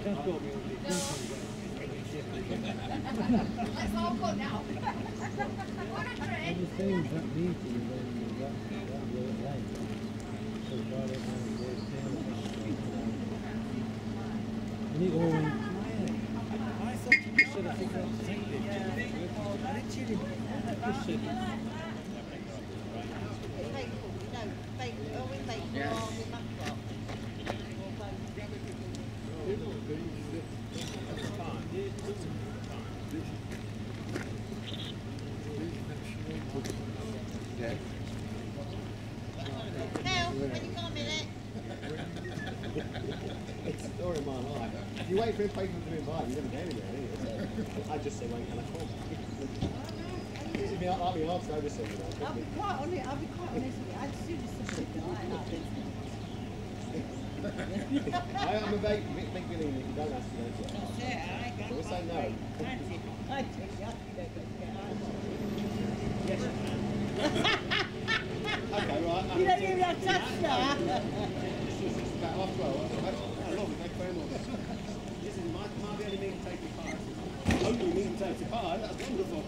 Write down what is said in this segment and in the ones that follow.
Let's all go now. And he always, I thought you should have figured out to take it. I didn't see him. Always Matlock. Yeah. Now, when you got a minute. It's a story of my life. If you wait for him to invite, you're never get anywhere, are you? So I just say, when can I come? It'd be like me last time, just say, you know. I'll be quite honest with you. I'd sooner submit than like that. I am a big believer if you don't ask, you don't get. That's it, I ain't got So we say no. Yes. Okay, right. You don't even have to touch that. This is about half 12. I love it, thank you very much. This is might be only me to take your part. Only me to take your part, that's wonderful.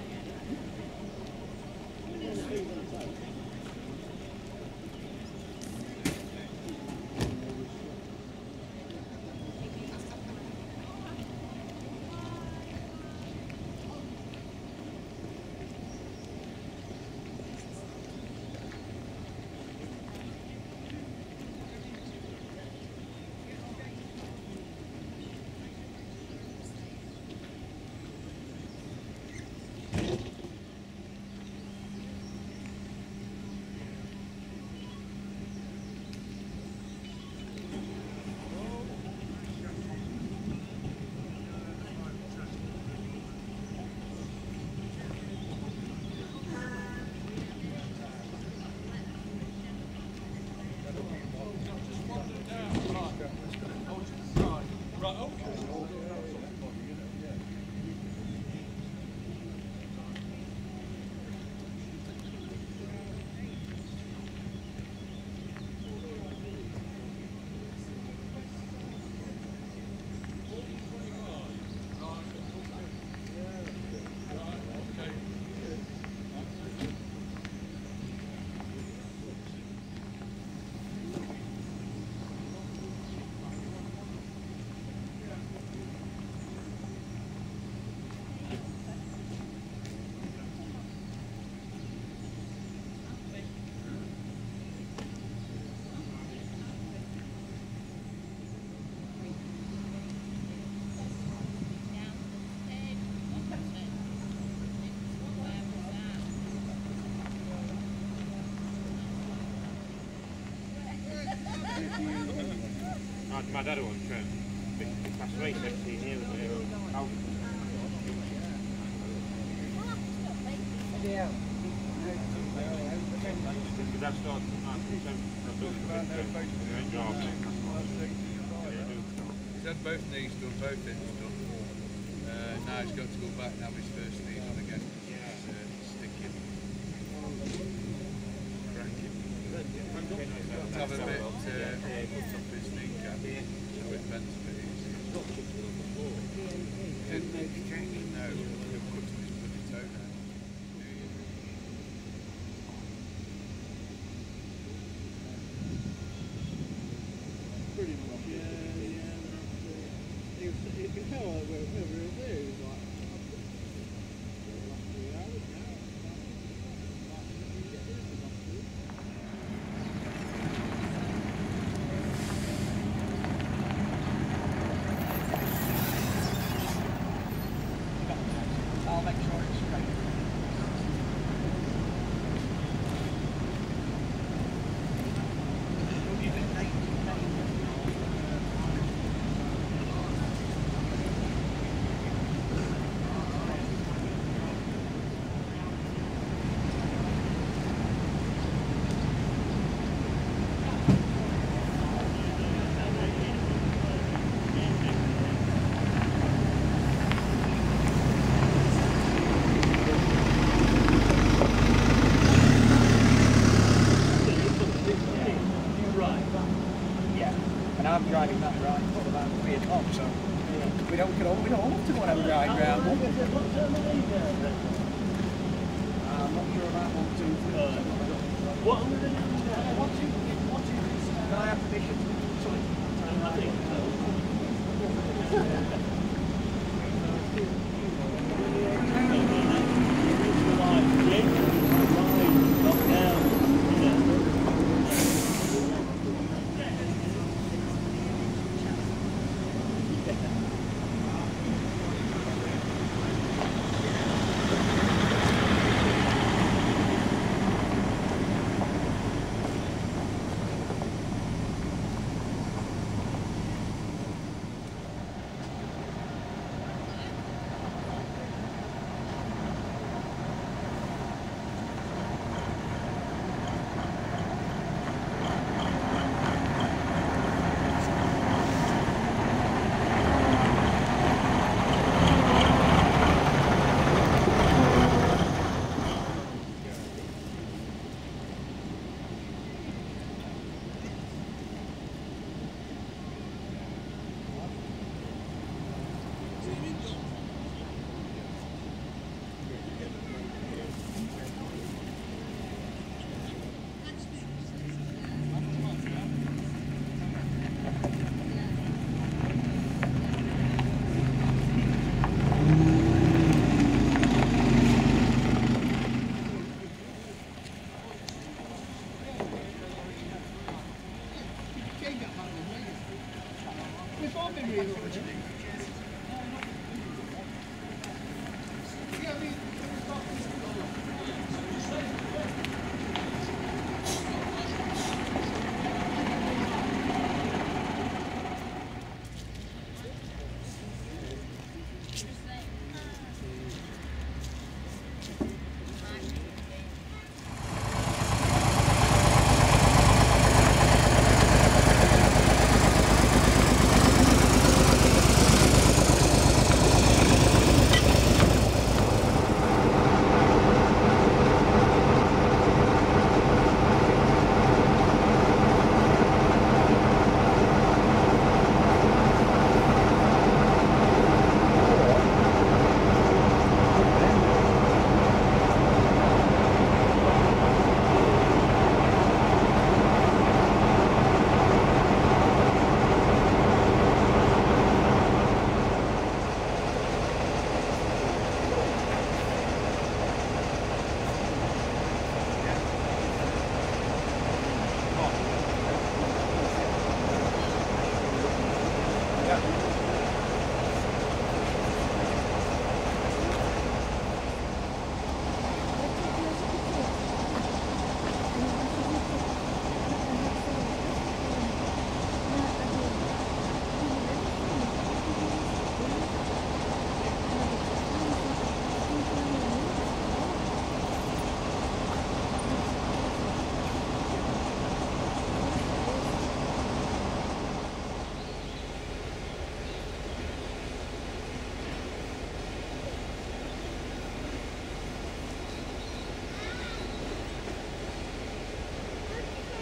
My dad wants to pass away 17 years ago. Yeah. My dad started He's had both knees done, both ends done. Now he's got to go back and have his first knee done again. He's sticking. Cracking. Have a bit put up his kneecap so it bends a bit easier. No, he'll cut his bloody toe now. Pretty much, yeah. You can tell whoever it was there, he was like, What I'm going to do, can I have permission to, sorry, I think,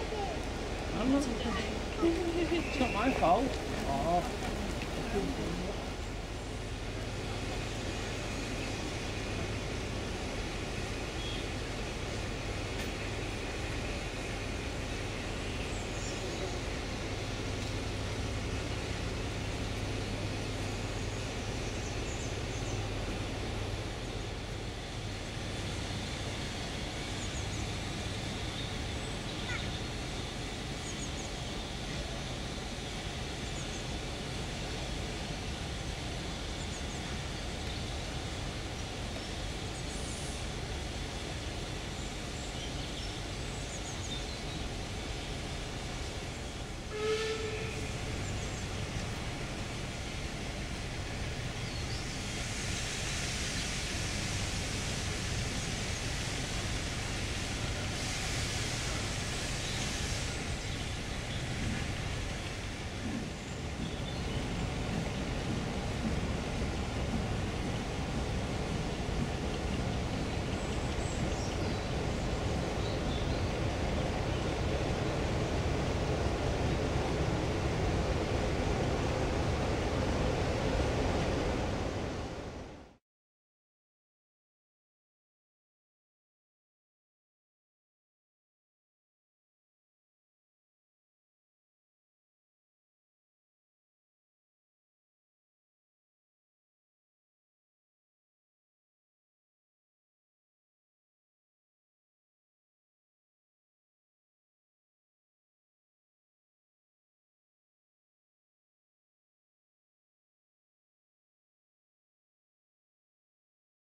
It's not my fault. Oh.